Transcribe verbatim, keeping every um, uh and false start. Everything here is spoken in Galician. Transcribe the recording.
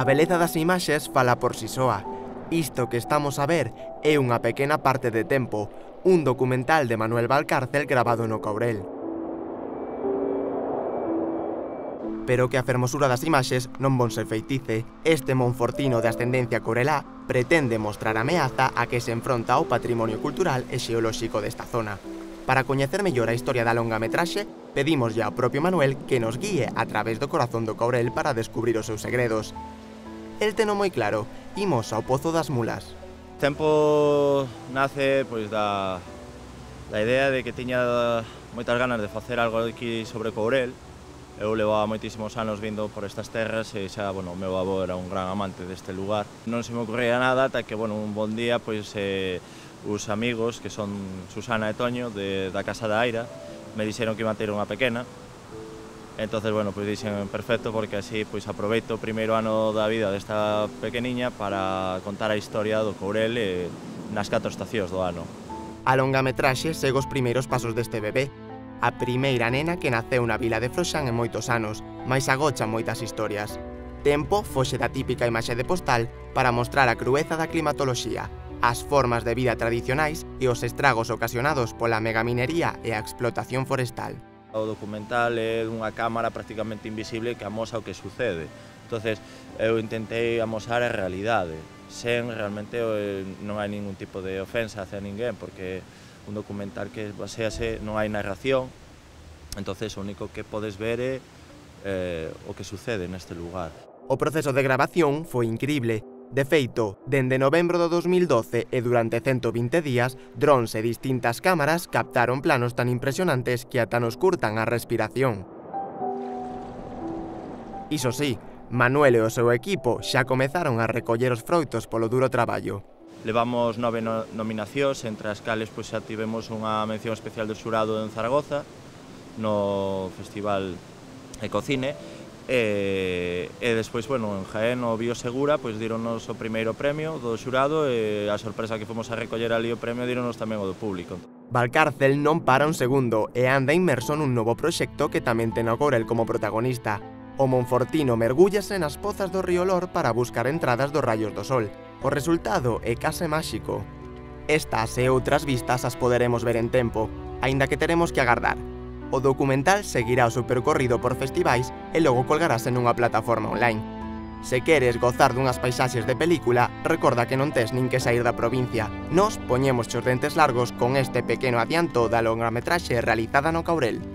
A beleza das imaxes fala por si soa. Isto que estamos a ver é unha pequena parte de Tempo, un documental de Manuel Valcárcel grabado no Courel. Pero que a fermosura das imaxes non von ser feitice. Este monfortino de ascendencia corelá pretende mostrar a ameaza a que se enfronta ao patrimonio cultural e xeolóxico desta zona. Para coñecer mellor a historia da longametraxe, pedimos ao propio Manuel que nos guíe a través do corazón do Courel para descubrir os seus segredos. El teno moi claro, imos ao Pozo das Mulas. Tempo nace pois da, da idea de que tiña moitas ganas de facer algo aquí sobre Courel. Eu levaba moitísimos anos vindo por estas terras e xa, bueno, o meu avó era un gran amante deste lugar. Non se me ocurría nada ata que, bueno, un bon día, pois, eh, os amigos, que son Susana e Toño, de, da Casa da Aira, me dixeron que iban a ter unha pequena. Entonces, bueno, pois dixen perfecto, porque así, pois, aproveito o primeiro ano da vida desta pequeniña para contar a historia do Courel e nas catro estacións do ano. A longametraxe segue os primeiros pasos deste bebé. A primeira nena que naceu na vila de Froxán en moitos anos, mais agocha moitas historias. Tempo foxe da típica imaxe de postal para mostrar a crueza da climatoloxía, as formas de vida tradicionais e os estragos ocasionados pola megaminería e a explotación forestal. O documental é dunha cámara prácticamente invisible que amosa o que sucede. Entonces, eu intentei amosar a realidade, sen realmente non hai ningún tipo de ofensa hacia ninguén, porque un documental que basease, non hai narración, entonces o único que podes ver é eh, o que sucede neste lugar. O proceso de grabación foi incrible. De feito, dende novembro do dos mil doce e durante ciento vinte días, drons e distintas cámaras captaron planos tan impresionantes que ata nos curtan a respiración. Iso sí, Manuel e o seu equipo xa comezaron a recoller os froitos polo duro traballo. Levamos nove no nominacións, entre as cales pois, xa tivemos unha mención especial do xurado en Zaragoza, no Festival Ecocine, e, e despois, bueno, en Jaén, o Biosegura, pois díronos o primeiro premio do xurado e a sorpresa que fomos a recoller ali o premio díronos tamén o do público. Valcárcel non para un segundo e anda inmerso nun novo proxecto que tamén ten o Courel como protagonista. O monfortino mergúllase nas pozas do río Lor para buscar entradas dos raios do sol. O resultado é case máxico. Estas e outras vistas as poderemos ver en Tempo, aínda que teremos que agardar. O documental seguirá o seu percorrido por festivais e logo colgarase nunha plataforma online. Se queres gozar dunhas paisaxes de película, recorda que non tes nin que sair da provincia. Nos poñemos os dentes largos con este pequeno adianto da longametraxe realizada no Courel.